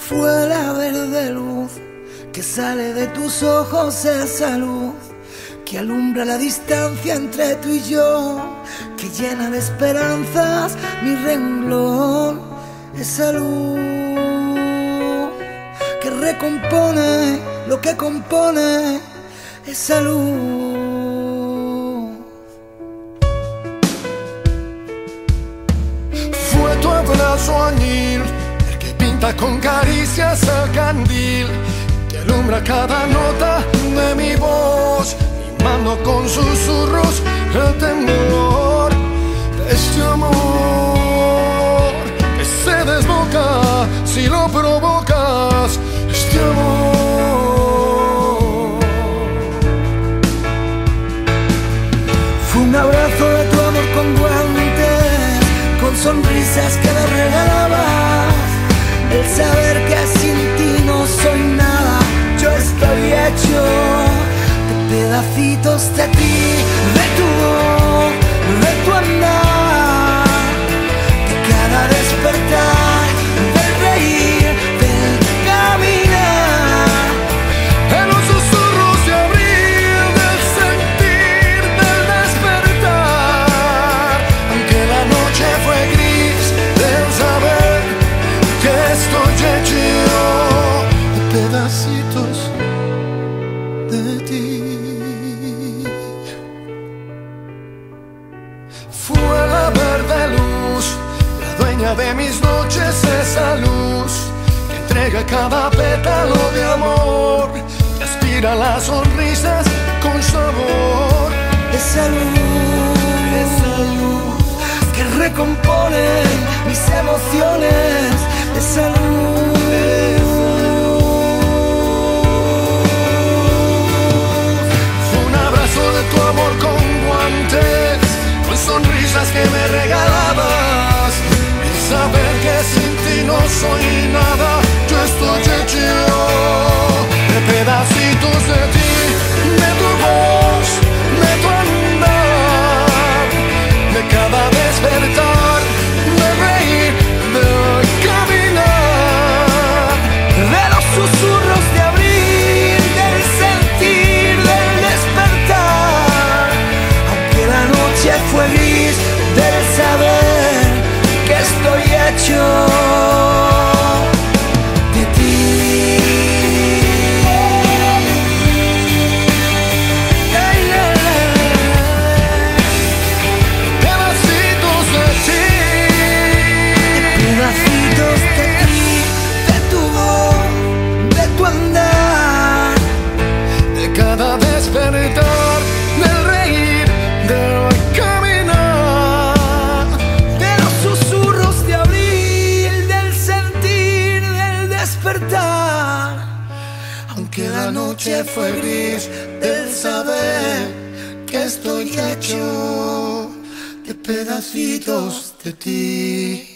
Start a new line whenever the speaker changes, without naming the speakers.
Fue la verde luz que sale de tus ojos, esa luz que alumbra la distancia entre tú y yo, que llena de esperanzas mi renglón. Esa luz que recompone lo que compone, esa luz.
Fue tu abrazo añil, el que pinta con caricias el candil, que alumbra cada nota de mi voz, mimando con susurros el temblor de este amor que se desboca si lo provocas, este amor.
Fue un abrazo de tu amor con guantes, con sonrisas que me regalabas, el saber que sin ti no soy nada, yo estoy hecho pedacitos de ti, de tu voz, de tu andar, de cada despertar, del reír, del caminar,
En los susurros de abril, del sentir, del despertar, aunque la noche fue gris, del saber que estoy hecho de pedacitos de ti. Fue la verde luz, la dueña de mis noches, esa luz que entrega cada pétalo de amor, que aspira las sonrisas con sabor.
esa luz que recompone mis emociones, esa luz.
Fue un abrazo de tu amor con guantes, con sonrisas que me regalabas, el saber que sin ti no soy nada, yo estoy hecho de pedacitos de ti, de tu voz, de tu andar, de cada despertar, de reír, de caminar,
De los susurros de abril, del sentir, del despertar, aunque la noche fue gris, del saber que estoy hecho de ti. Ay, la, la,
pedacitos de ti.
pedacitos de ti, de tu voz, de tu andar,
De cada despertar, del reír, del caminar,
de los susurros de abril, del sentir, del despertar,
aunque la noche fue gris, del saber que estoy hecho de pedacitos de ti.